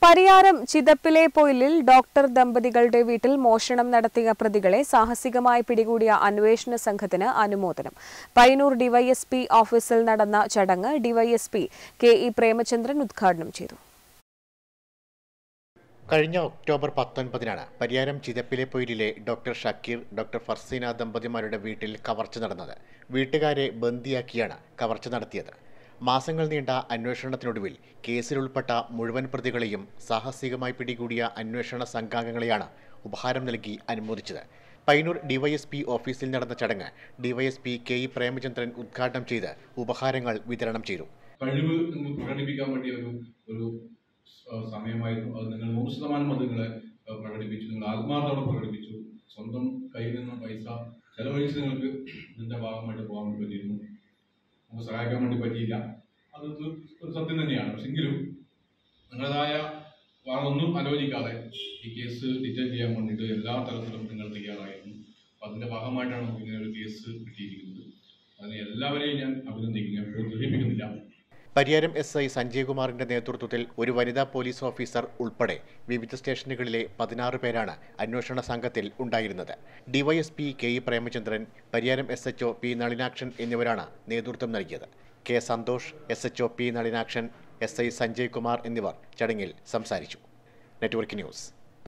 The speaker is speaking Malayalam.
പരിയാരം ചിതപ്പിലെ പൊയിലിൽ ഡോക്ടർ ദമ്പതികളുടെ വീട്ടിൽ മോഷണം നടത്തിയ പ്രതികളെ സാഹസികമായി പിടികൂടിയ അന്വേഷണ സംഘത്തിന് അനുമോദനം. പയ്യന്നൂർ ഡിവൈഎസ്പി ഓഫീസിൽ നടന്ന ചടങ്ങ് ഡിവൈഎസ്പി കെ.ഇ. പ്രേമചന്ദ്രൻ ഉദ്ഘാടനം ചെയ്തു. കഴിഞ്ഞ ഒക്ടോബർ 19-നാണ് പരിയാരം ചിതപ്പിലെ പൊയിലിലെ ഡോക്ടർ ഷക്കീർ, ഡോക്ടർ ഫർസീന ദമ്പതിമാരുടെ വീട്ടിൽ കവർച്ച നടന്നത്. വീട്ടുകാരെ ബന്ദിയാക്കിയാണ് കവർച്ച നടത്തിയത്. മാസങ്ങൾ നീണ്ട അന്വേഷണത്തിനൊടുവിൽ കേസിലുൾപ്പെട്ട മുഴുവൻ പ്രതികളെയും സാഹസികമായി പിടികൂടിയ അന്വേഷണ സംഘാംഗങ്ങളെയാണ് ഉപഹാരം നൽകി അനുമോദിച്ചത്. പയ്യന്നൂർ ഡിവൈഎസ്പി ഓഫീസിൽ നടന്ന ചടങ്ങ് ഡിവൈഎസ്പി കെ.ഇ. പ്രേമചന്ദ്രൻ ഉദ്ഘാടനം ചെയ്ത് ഉപഹാരങ്ങൾ വിതരണം ചെയ്തു. കഴിവ് പ്രകടിപ്പിക്കാൻ വേണ്ടിയ ഒരു സമയമായിരുന്നു. അത് നിങ്ങൾ 100% അത് നിങ്ങളെ പ്രകടിപ്പിച്ചു, നിങ്ങൾ ആത്മാർത്ഥത പ്രകടിപ്പിച്ചു. സ്വന്തം കയ്യിൽ നിന്നും പൈസ ചെലവഴിച്ച് നിങ്ങൾക്ക് ഇതിന്റെ ഭാഗമായിട്ട് പോകാൻ പറ്റിയിരുന്നു. നമുക്ക് സഹായിക്കാൻ വേണ്ടി പറ്റിയില്ല, അത് ഒരു സത്യം തന്നെയാണ്. പക്ഷെങ്കിലും നിങ്ങളതായ ഒന്നും ആലോചിക്കാതെ ഈ കേസ് ഡിറ്റക്ട് ചെയ്യാൻ വേണ്ടിയിട്ട് എല്ലാ തരത്തിലും നിങ്ങൾ തയ്യാറായിരുന്നു. അപ്പം അതിന്റെ ഭാഗമായിട്ടാണ് നമുക്ക് ഇങ്ങനെ ഒരു കേസ് കിട്ടിയിരിക്കുന്നത്. അതിന് എല്ലാവരെയും ഞാൻ അഭിനന്ദിക്കുന്നു, ഞാൻ പ്രോത്സാഹിപ്പിക്കുന്നില്ല. പരിയാരം എസ്.ഐ. സഞ്ജയ് കുമാറിന്റെ നേതൃത്വത്തിൽ ഒരു വനിതാ പോലീസ് ഓഫീസർ ഉൾപ്പെടെ വിവിധ സ്റ്റേഷനുകളിലെ 16 പേരാണ് അന്വേഷണ സംഘത്തിൽ ഉണ്ടായിരുന്നത്. DYSP K E. Premachandran, Pariyaram SHO P. Nalinakshan എന്നിവരാണ് നേതൃത്വം നൽകിയത്. K. Santhosh, SHO P. Nalinakshan, SI. Sanjay Kumar എന്നിവർ ചടങ്ങിൽ സംസാരിച്ചു. Network news.